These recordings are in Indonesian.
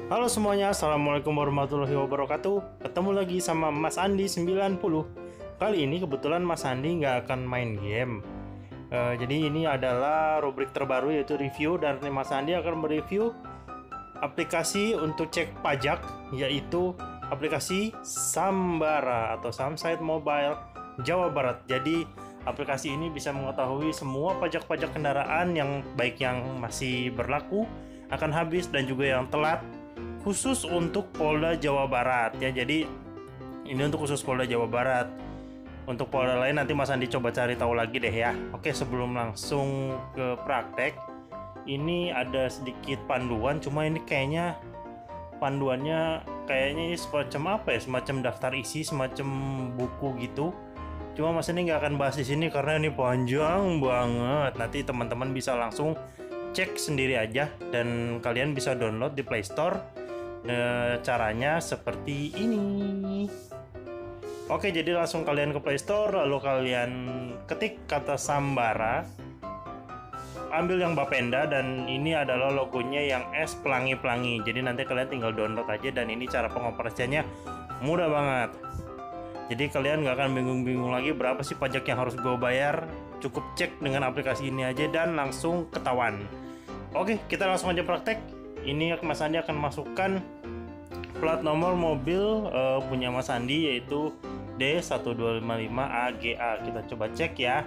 Halo semuanya, Assalamualaikum warahmatullahi wabarakatuh. Ketemu lagi sama Mas Andi 90. Kali ini kebetulan Mas Andi nggak akan main game. Jadi ini adalah rubrik terbaru yaitu review, dan Mas Andi akan mereview aplikasi untuk cek pajak, yaitu aplikasi Sambara atau Samsite Mobile Jawa Barat. Jadi aplikasi ini bisa mengetahui semua pajak-pajak kendaraan yang baik yang masih berlaku, akan habis, dan juga yang telat, khusus untuk Polda Jawa Barat ya. Jadi ini untuk khusus Polda Jawa Barat. Untuk Polda lain nanti Mas Andi coba cari tahu lagi deh ya. Oke, sebelum langsung ke praktek, ini ada sedikit panduan, cuma ini kayaknya panduannya ini semacam apa ya, semacam daftar isi, semacam buku gitu. Cuma Mas Andi nggak akan bahas di sini karena ini panjang banget. Nanti teman-teman bisa langsung cek sendiri aja, dan kalian bisa download di Play Store. Caranya seperti ini. Oke, jadi langsung kalian ke Play Store, lalu kalian ketik kata Sambara, ambil yang Bapenda, dan ini adalah logonya yang S pelangi-pelangi. Jadi nanti kalian tinggal download aja, dan ini cara pengoperasiannya mudah banget. Jadi kalian nggak akan bingung-bingung lagi berapa sih pajak yang harus gue bayar. Cukup cek dengan aplikasi ini aja dan langsung ketahuan. Oke, kita langsung aja praktek. Ini Mas Andi akan masukkan plat nomor mobil punya Mas Andi, yaitu D1255AGA. Kita coba cek ya.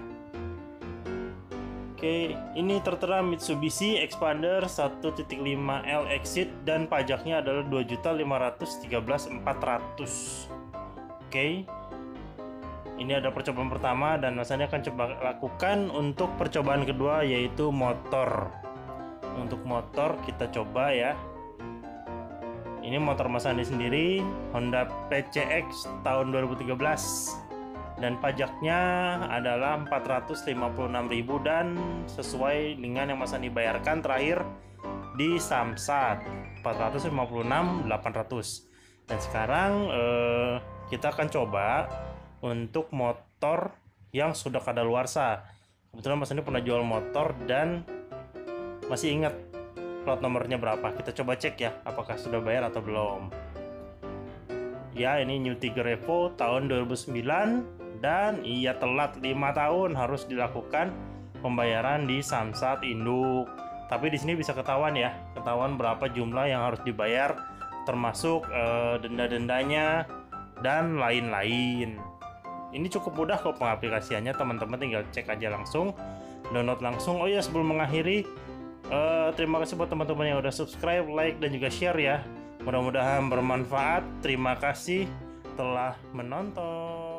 Oke, ini tertera Mitsubishi Expander 1.5L Exit dan pajaknya adalah 2.513.400. Oke. Ini ada percobaan pertama, dan Mas Andi akan coba lakukan untuk percobaan kedua, yaitu motor. Untuk motor kita coba ya. Ini motor Mas Andi sendiri, Honda PCX tahun 2013, dan pajaknya adalah 456.000 dan sesuai dengan yang Mas Andi bayarkan terakhir di Samsat 456.800. Dan sekarang kita akan coba untuk motor yang sudah kadaluarsa. Kebetulan Mas Andi pernah jual motor dan masih ingat plat nomornya berapa. Kita coba cek ya, apakah sudah bayar atau belum. Ya, ini New Tiger Evo tahun 2009, dan iya telat 5 tahun harus dilakukan pembayaran di Samsat Induk. Tapi di sini bisa ketahuan ya, ketahuan berapa jumlah yang harus dibayar, termasuk denda-dendanya dan lain-lain. Ini cukup mudah kok pengaplikasiannya, teman-teman tinggal cek aja langsung, download langsung. Oh ya, sebelum mengakhiri, terima kasih buat teman-teman yang udah subscribe, like, dan juga share ya. Mudah-mudahan bermanfaat. Terima kasih telah menonton.